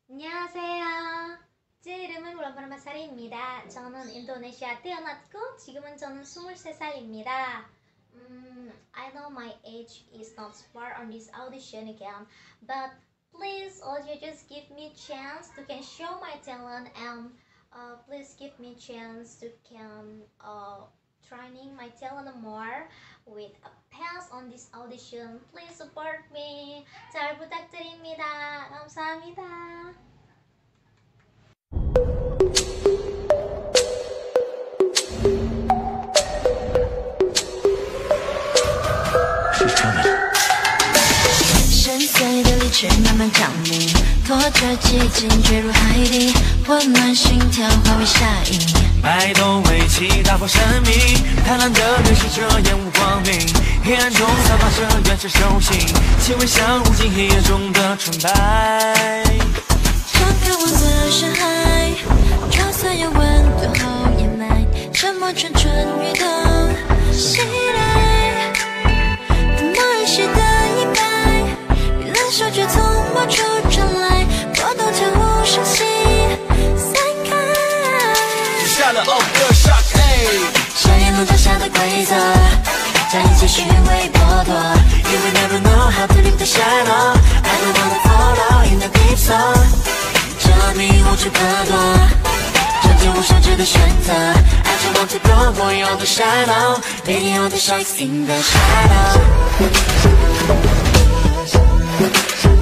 안녕하세요. 제 이름은 울란바토르마사리입니다. 저는 인도네시아 태어났고 지금은 저는 23살입니다. I know my age is not smart on this audition again, but please also just give me chance to can show my talent and please give me chance to can training my talent more with a pass on this audition. Please support me. 잘 부탁드립니다. 감사합니다. 深邃的理智慢慢降临，拖着寂静坠入海底，混乱心跳化为沙影， 摆动围棋打破神秘，贪婪的人是这烟雾光明，黑暗中散发着原始兽性，气味像无尽黑夜中的纯白。 像渴望的深海，就算有温度后掩埋，沉默蠢蠢欲动袭来，默认时的阴霾，冰冷手却从某处传来，波动跳舞声息散开。 下了2个 shot， 像言论脚下的规则，将一切虚伪剥夺。You will never know how to leave the shadow. I don't wanna follow in the deep soul. 这迷无处可躲，这间无休止的选择。I just want to go beyond the shadow, beyond the shines in the shadow.